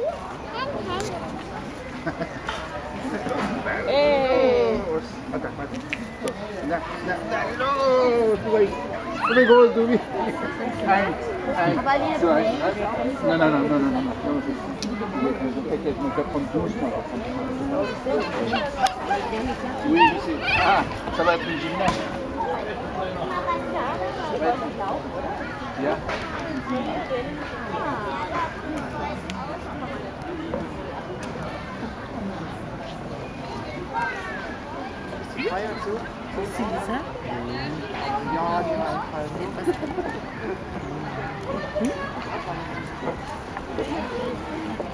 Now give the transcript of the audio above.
Mata. Nah, tu baik. Tu baik gol tu. Ai. Non. Peut-être me faire prendre 12 points. Oui, je sais. Ah, ça va être une gymnaste. Ja. Präzise. Ja, die einfallen. Etwas.